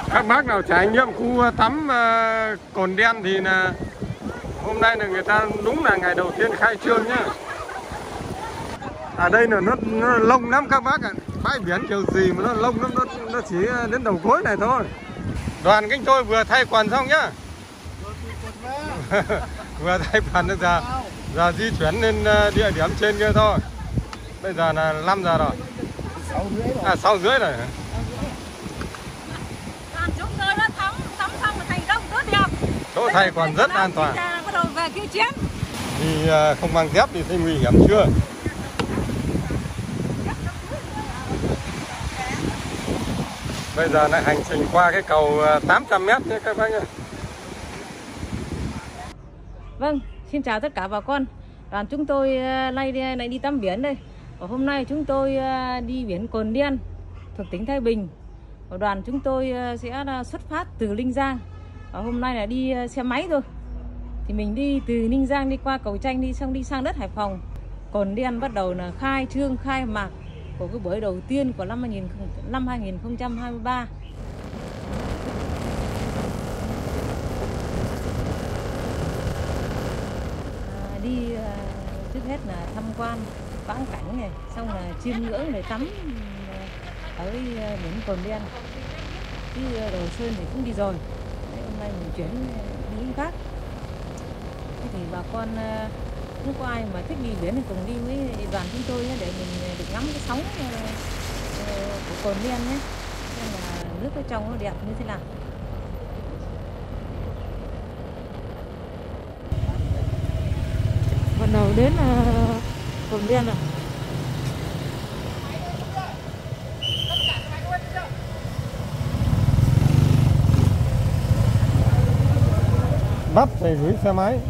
Các bác nào trải nghiệm khu tắm Cồn Đen thì là hôm nay là người ta đúng là ngày đầu tiên khai trương nhá. Ở đây là nó lông lắm các bác ạ. Bãi biển kiểu gì mà nó lông lắm, nó chỉ đến đầu gối này thôi. Đoàn chúng tôi vừa thay quần xong nhá. Vừa thay quần bây giờ di chuyển lên địa điểm trên kia thôi. Bây giờ là 5 giờ rồi. 6 rưỡi rồi. Chúng tôi đã tắm xong thành công rất đẹp. Chỗ thay còn rất an toàn. Bắt đầu về kia chém. Thì không mang dép thì thấy nguy hiểm chưa? Bây giờ lại hành trình qua cái cầu 800 m nhé các bác nhé. Vâng, xin chào tất cả bà con. Đoàn chúng tôi lại đi tắm biển đây. Và hôm nay chúng tôi đi biển Cồn Đen thuộc tỉnh Thái Bình. Và đoàn chúng tôi sẽ xuất phát từ Ninh Giang. Và hôm nay là đi xe máy thôi. Thì mình đi từ Ninh Giang đi qua cầu Tranh đi sang đất Hải Phòng. Cồn Đen bắt đầu là khai mạc của cái buổi đầu tiên của năm 2023. Trước hết là tham quan quãng cảnh này, xong là chiêm ngưỡng để tắm ở biển Cồn Đen. Chứ Đồ Sơn thì cũng đi rồi. Đấy, hôm nay mình chuyển đi khác. Thế thì bà con không có ai mà thích đi biển thì cùng đi với đoàn chúng tôi để mình được ngắm cái sóng của Cồn Đen nhé. Xem là nước ở trong nó đẹp như thế nào. Bắt đầu đến Cồn Đen rồi. Bắt phải gửi xe máy.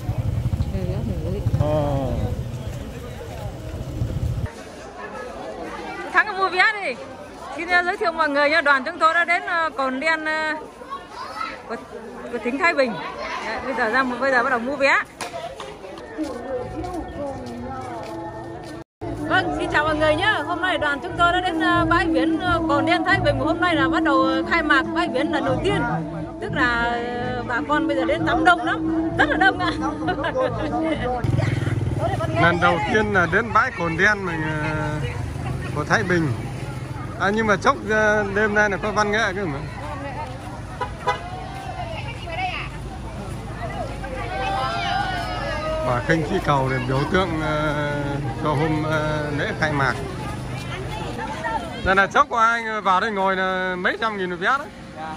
Thắng mua vé đi. Xin giới thiệu mọi người nha, đoàn chúng tôi đã đến Cồn Đen của tỉnh Thái Bình. Đấy, bây giờ bắt đầu mua vé. Vâng, xin chào mọi người nhé. Hôm nay đoàn chúng tôi đã đến bãi biển Cồn Đen Thái Bình. Hôm nay là bắt đầu khai mạc bãi biển lần đầu tiên. Tức là bà con bây giờ đến tắm đông lắm, rất là đông ạ. Lần đầu tiên là đến bãi Cồn Đen của Thái Bình. Nhưng mà chốc đêm nay là có văn nghệ cơ mà. Và khinh khí cầu để biểu tượng cho hôm lễ khai mạc. Đây là chốc có ai vào đây ngồi là mấy trăm nghìn một vé đấy.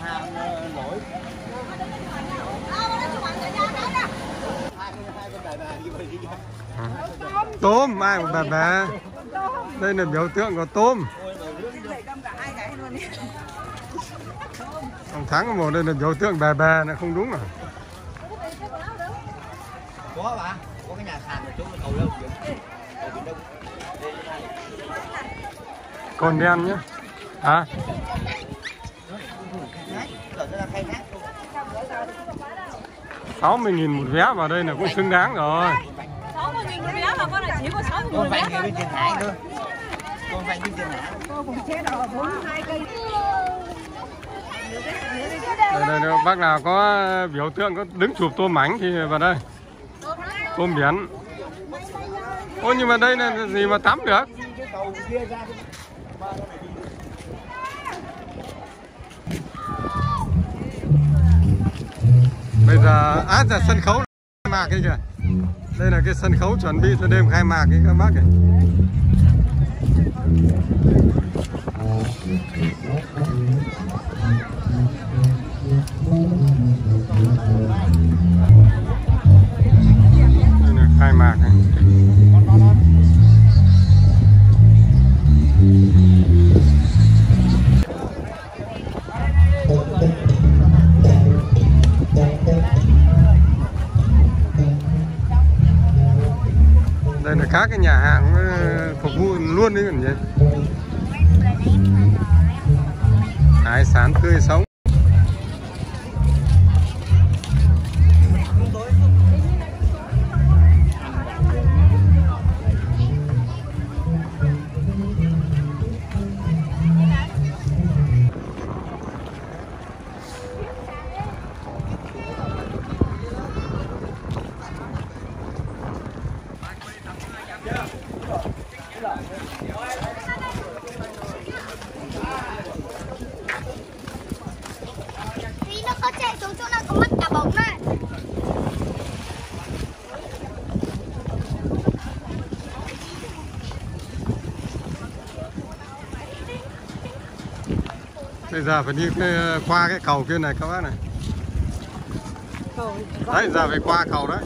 Tôm, ai cũng bà. Đây là biểu tượng của tôm. Ông Thắng một đây là biểu tượng bà là không đúng à? Có bà, có cái nhà sàn ở chỗ cầu Đông. Cồn Đen nhé. Hả? 60.000 một vé vào đây là cũng xứng đáng rồi. 60.000 một vé mà con là chỉ có 60.000 một vé thôi. Tiền Hải thôi. Con vay bên Tiền Hải. Cô cũng chế độ 42 cây. Đây, bác nào có biểu tượng có đứng chụp tôm mảnh thì vào đây. Tôm biển. Ôi nhưng mà đây là gì mà tắm được? Bây giờ là sân khấu khai mạc ấy kìa. Đây là cái sân khấu chuẩn bị cho đêm khai mạc ấy các bác này. Đây là khai mạc này. Đây là các cái nhà hàng phục vụ luôn đấy còn gì. Hải sản tươi sống. bóng đấy. Bây giờ phải đi qua cái cầu kia này các bác này. Đấy, giờ phải qua cầu đấy.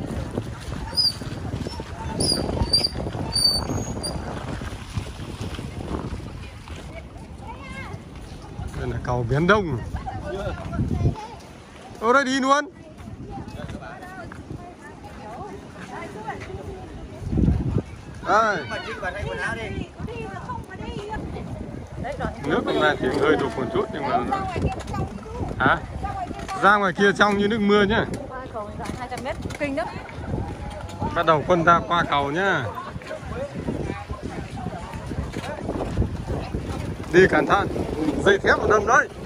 Đây là cầu Biển Đông. Ở đây đi luôn. Đây. Nước bên này thì hơi đục một chút nhưng mà hả? Ra ngoài kia trong như nước mưa nhá. Qua cầu 200 m kinh lắm. Bắt đầu quân ra qua cầu nhá. Đi cẩn thận, dây thép vào đâm đấy.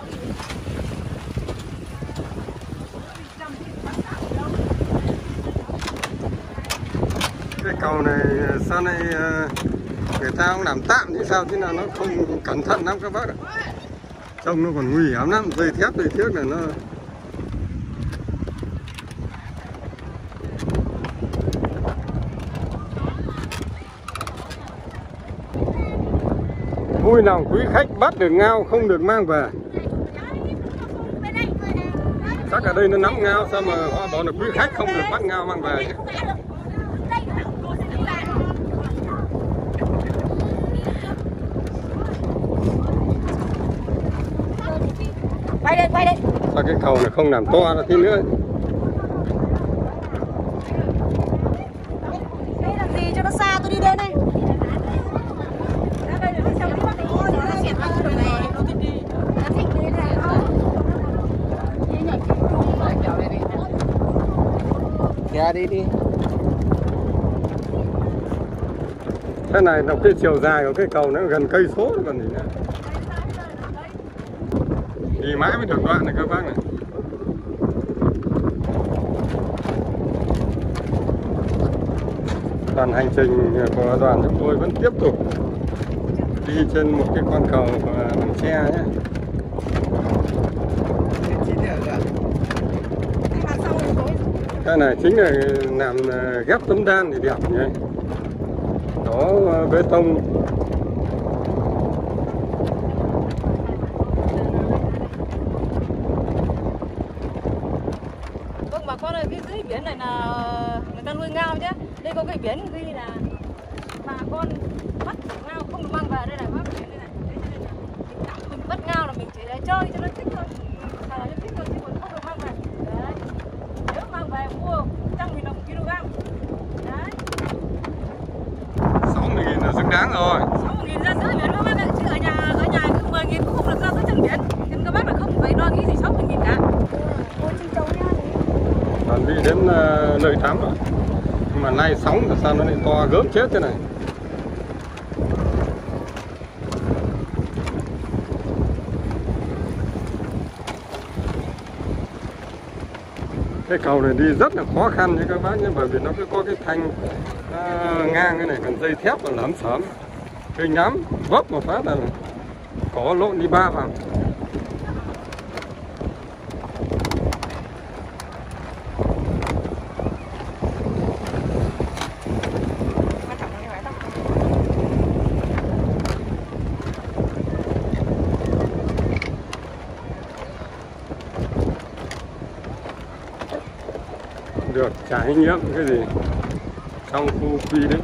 Cái cầu này sau này người ta cũng làm tạm chứ sao, chứ nào nó không cẩn thận lắm các bác ạ. Trông nó còn nguy hiểm lắm, dây thép này nó vui lòng quý khách bắt được ngao không được mang về. Chắc ở đây nó nắm ngao sao mà họ bảo là quý khách không được bắt ngao mang về. Quay đây. Sao cái cầu này không làm to ra tí nữa. Đây làm gì cho nó xa, tôi đi đây này. Kìa đi. Thế này là cái chiều dài của cái cầu nó gần cây số rồi còn gì nữa. Đi mãi mới được đoạn này các bác này. Đoàn hành trình của đoàn chúng tôi vẫn tiếp tục đi trên một cái con cầu bằng tre nhé. Cái này chính là làm ghép tấm đan thì đẹp nhé. Đó bê tông. Vâng bà con ơi, phía dưới biển này là người ta nuôi ngao chứ. Đây có cái biển ghi là bà con bắt ngao không được mang về. Đây này, bác biển đây này. Mình bắt ngao là mình chỉ để chơi cho nó thích thôi. Thả cho thích thôi chứ còn không được mang về. Đấy. Nếu mang về mua 100.000 đồng kg. Đấy. 60.000 là xứng đáng rồi. 60.000 ra dưới biển các bác ạ. Chứ ở nhà cứ 10.000 cũng không được ra dưới chân biển. Nên các bác là không phải lo nghĩ gì 60.000 cả. Chuẩn bị đến nơi tắm rồi. Nhưng mà nay sóng là sao nó lại to gớm chết thế này. Cái cầu này đi rất là khó khăn nha các bác nhé, bởi vì nó cứ có cái thanh ngang cái này, còn dây thép và lấm sớm. Kinh lắm, vấp một phát là có lộn đi 3 vòng. Được trải nghiệm cái gì trong khu quy đấy.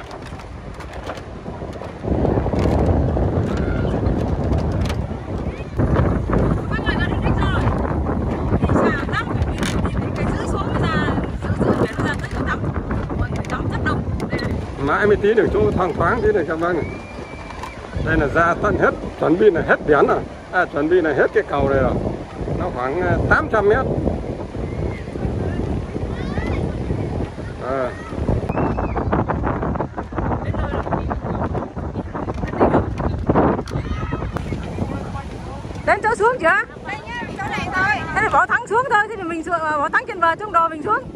Mãi mới tí được chỗ thoáng thoáng tí này các bác này. Đây là ra tận hết, chuẩn bị là hết biển rồi. Chuẩn bị là hết cái cầu này rồi. Nó khoảng 800 mét. Đến chỗ xuống chưa? Chỗ này thôi. Thế thì bỏ thắng xuống thôi, thế thì mình bỏ thắng trên bờ trong đò mình xuống.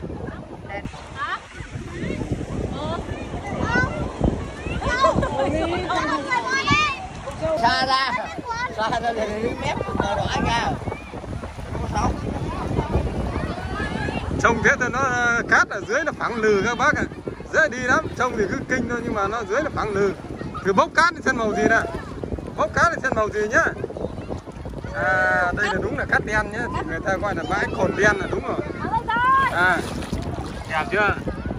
Xa ra để mép đỏ nha. Có sóng. Trông thế thì nó cát ở dưới nó phẳng lừ các bác ạ. Dễ đi lắm, trông thì cứ kinh thôi nhưng mà nó dưới nó phẳng lừ. Cứ bốc cát thì xem màu gì nè. Bốc cát thì xem màu gì nhá. À, đây là đúng là cát đen nhá, thì người ta gọi là bãi cồn đen là đúng rồi. À, đẹp chưa?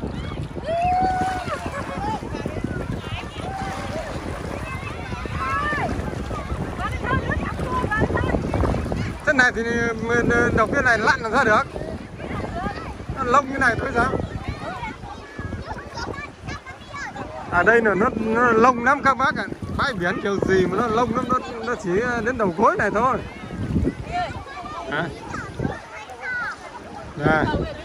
Thế này thì độc cái này lặn làm sao được? Nó lông như này thôi sao? À đây là nó lông lắm các bác ạ. Bãi biển kiểu gì mà nó lông lắm, nó chỉ đến đầu gối này thôi. À. Đây.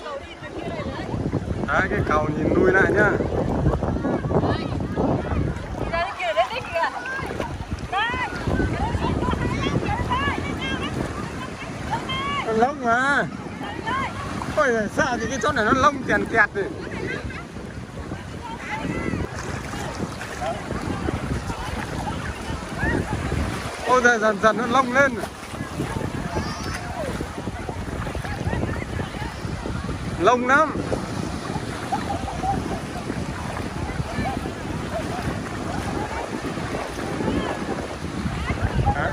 Đấy, cái cầu nhìn nuôi lại nhá. Nó lông mà. Ôi sợ thì cái chỗ này nó lông kèn kẹt rồi. Ôi giời, dần dần nó lông lên. Lông lắm. Đấy.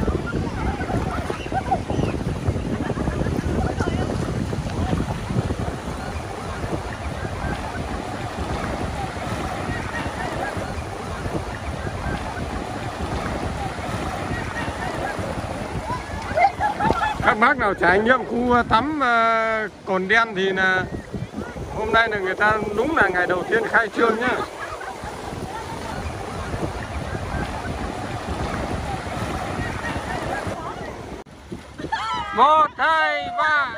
Các bác nào trải nghiệm khu tắm Cồn Đen thì là hôm nay là người ta đúng là ngày đầu tiên khai trương nhá. Một, hai, ba.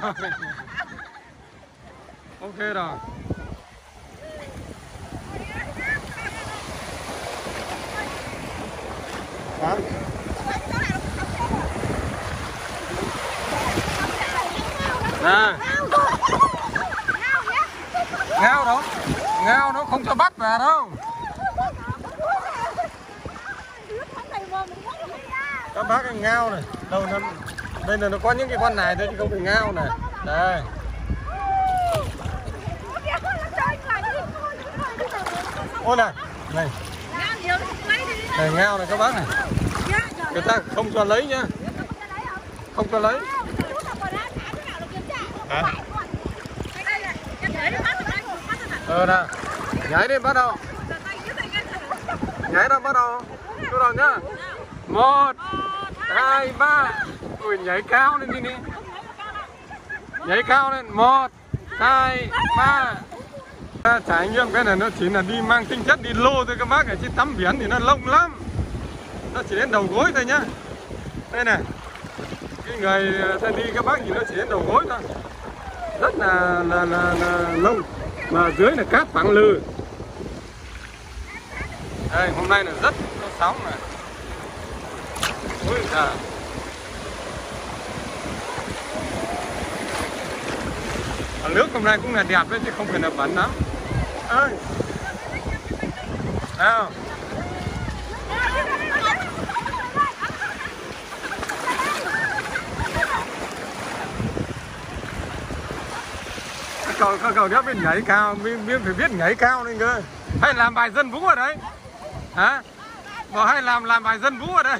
Ok rồi. Đó. À. Ngao đó, ngao nó không cho bắt về đâu. Các bác cái ngao này, đâu nó, đây là nó có những cái con này thôi chứ không phải ngao này. Đây. Ôi này, này. Này ngao này các bác này. Người ta không cho lấy nhá. Không cho lấy. À. Nè, nhảy đi bắt đầu. Nhảy ra bắt đầu. Bắt đầu nhá. 1, 2, 3. Ui nhảy cao lên đi đi. Nhảy cao lên. 1, 2, 3. Trải nghiệm cái này nó chỉ là đi mang tính chất đi lô thôi các bác, ở trên tắm biển thì nó lông lắm. Nó chỉ đến đầu gối thôi nhá. Đây này. Cái người ta đi các bác nhìn nó chỉ đến đầu gối thôi. Rất là lông. Mà dưới là cát phẳng lừ. Đây, hôm nay là rất có sóng này. Ôi giời. Nước hôm nay cũng là đẹp đấy chứ không phải là bẩn lắm. Ơi. Nào. Cậu đéo biết nhảy cao, phải biết nhảy cao lên cơ. Hay làm bài dân vũ ở đấy? Hả? Bảo hay làm bài dân vũ ở đây?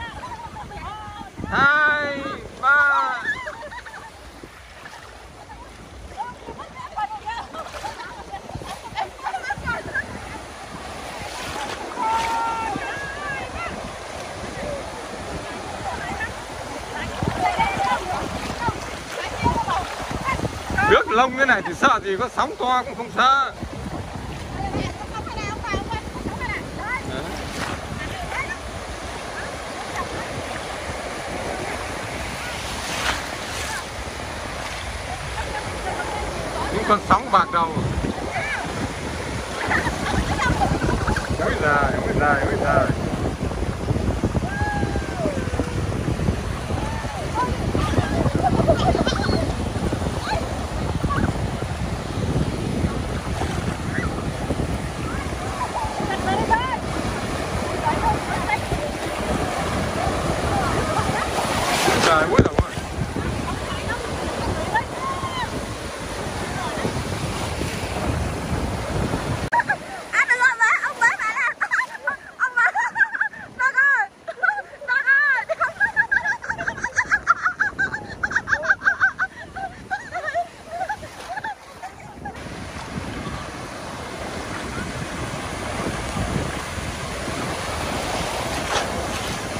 2, 3. Nước lông cái này thì sợ gì, có sóng to cũng không sợ. Những con sóng bạc đầu. Ôi giời, ôi giời, ôi giời.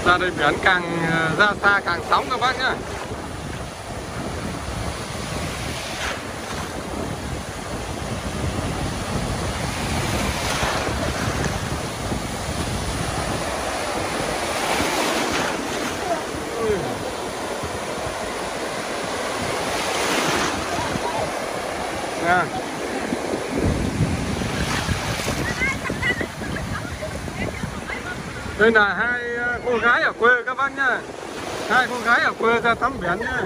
Ra đây biển càng ra xa càng sóng các bác nhá. Nha. Đây là hai cô gái ở quê các bác nhá. Hai cô gái ở quê ra tắm biển nhá.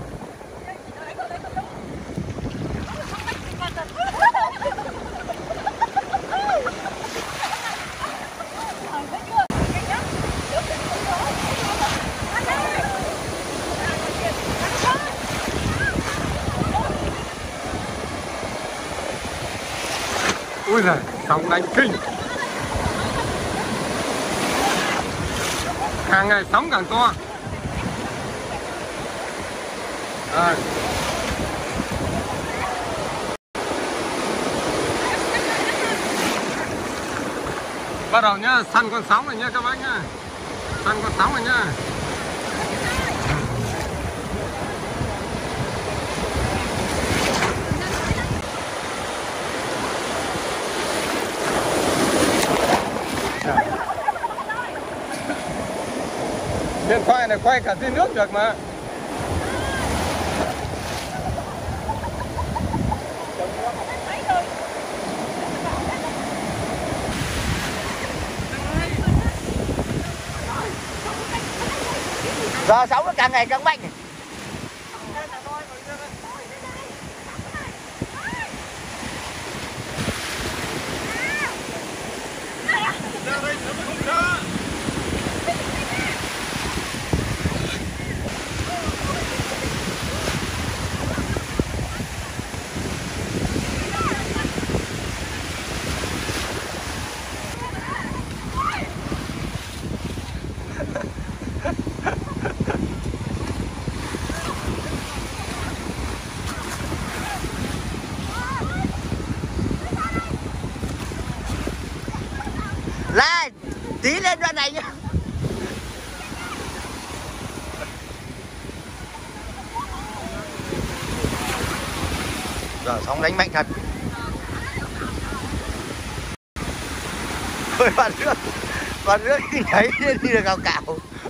Ui giời, sóng đánh kinh. Càng ngày sóng càng to. Rồi. Bắt đầu nhá, săn con sóng này nhá các bác nhá. Săn con sóng này nhá. Điện thoại này quay cả dưới nước được mà. Giờ sóng nó càng ngày càng mạnh. Lên, tí lên đoạn này nhá. Giờ sóng đánh mạnh thật. Thôi bạn nước nhảy lên đi được cào cào.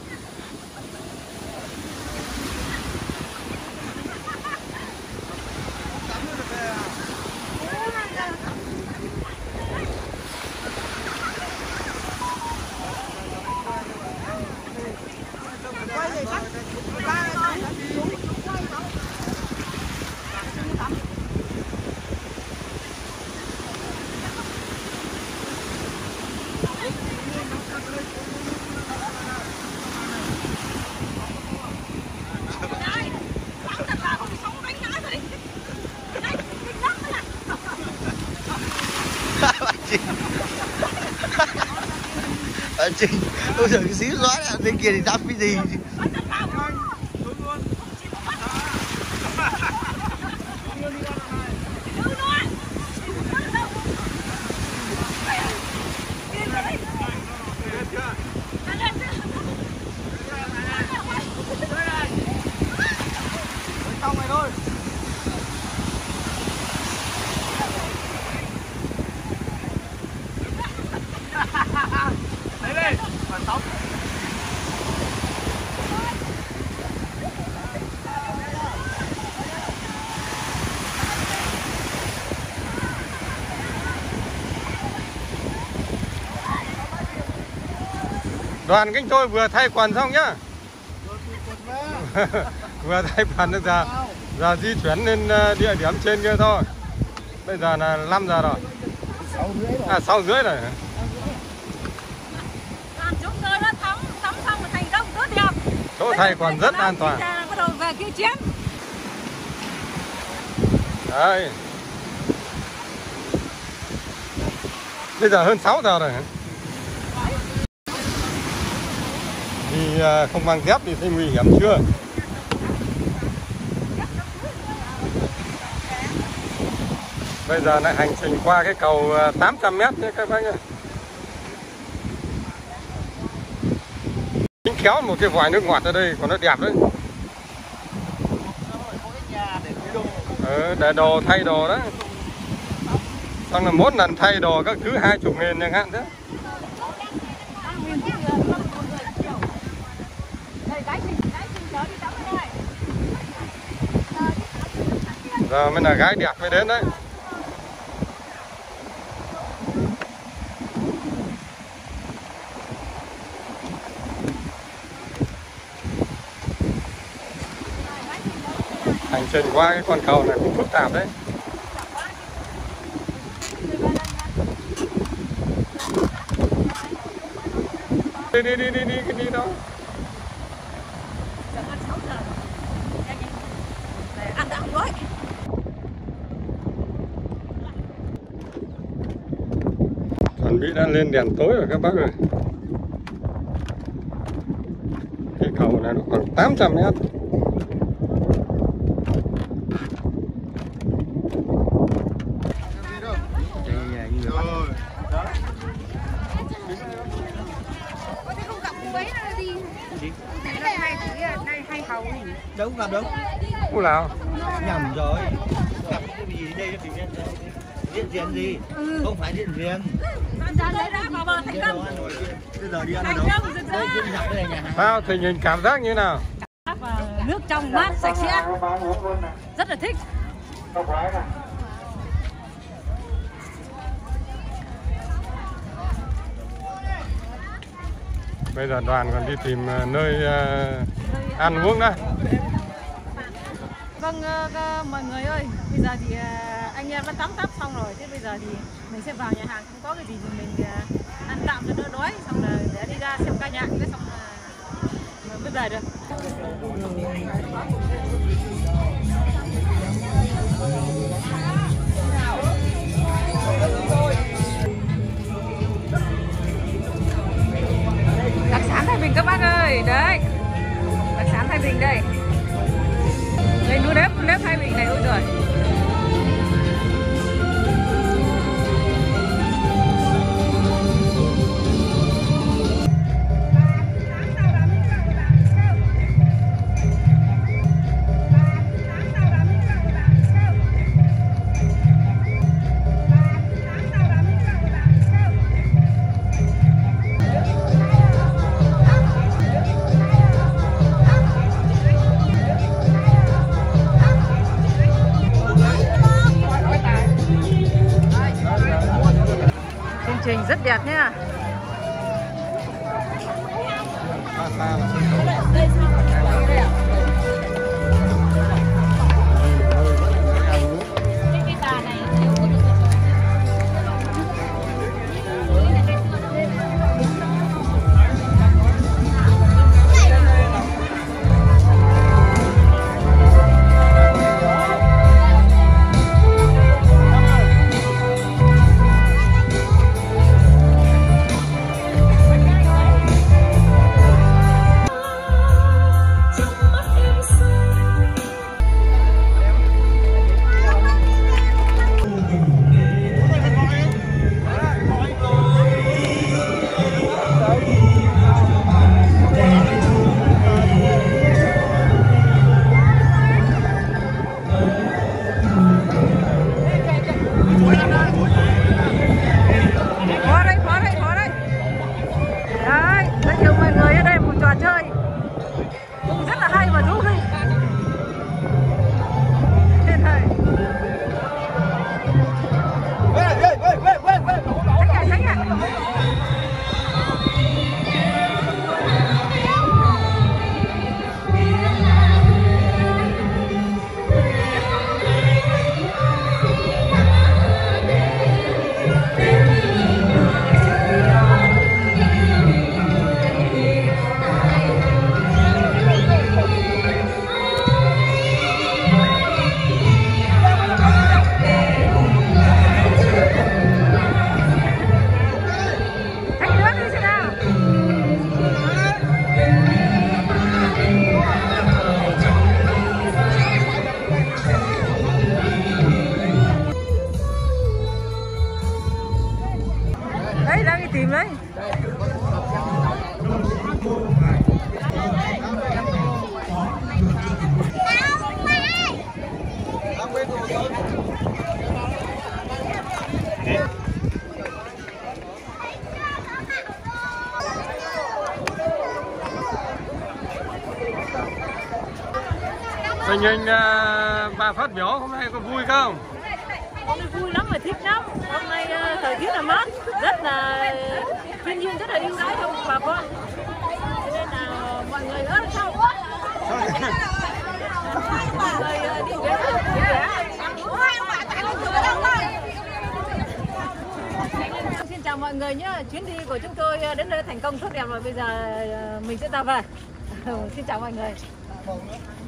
Chị, ôi giời cái xíu gió này, bên kia thì đắp cái gì. Đoàn kính tôi vừa thay quần xong nhá. Vừa thay quần được giờ di chuyển lên địa điểm trên kia thôi. Bây giờ là 5 giờ rồi. 6 rưỡi rồi. Chỗ thay còn rất an toàn. Bắt đầu về kia chiến. Đấy. Bây giờ hơn 6 giờ rồi. Thì không mang dép thì thấy nguy hiểm chưa? Bây giờ lại hành trình qua cái cầu 800 m nhé các bác nhé. kéo một cái vòi nước ngọt ở đây còn nó đẹp đấy. Để đồ thay đồ đó. Xong là mỗi lần thay đồ các thứ 20.000 chẳng hạn thế. Giờ mới là gái đẹp mới đến đấy. Hành trình qua cái con cầu này cũng phức tạp đấy. Đi đâu. Chuẩn bị đã lên đèn tối rồi các bác ơi. Cái cầu này nó khoảng 800 mét. Đâu có gặp đâu. Ủa nào? Nhầm rồi. Gặp cái gì đây thì điện diện gì? Không phải điện diện. Bây giờ đi ăn ở đâu? Đây trên dọc đây là nhà hàng. Sao tình hình cảm giác như nào? Nước trong mát sạch sẽ, rất là thích. Bây giờ đoàn còn đi tìm nơi ăn uống đây. Vâng, mọi người ơi, bây giờ thì anh em đã tắm tắp xong rồi. Thế bây giờ thì mình sẽ vào nhà hàng, không có cái gì thì mình ăn tạm cho đỡ đói. Xong là để đi ra xem ca nhạc, cái xong là mới về được. Đặc sản Thái Bình các bác ơi, đấy. Đặc sản Thái Bình đây. Đây núi nếp Thái Bình này, ôi trời. Chương trình rất đẹp nhá. Hình bà phát biểu hôm nay có vui không? Hôm nay vui lắm và thích lắm. Hôm nay thời tiết là mát, rất là thiên nhiên rất là ưu đãi cho bà con. Cho nên là mọi người rất là sau. Mọi người đi về Xin chào mọi người nhé. Chuyến đi của chúng tôi đến đây thành công tốt đẹp rồi. Bây giờ mình sẽ ra về. Xin chào mọi người.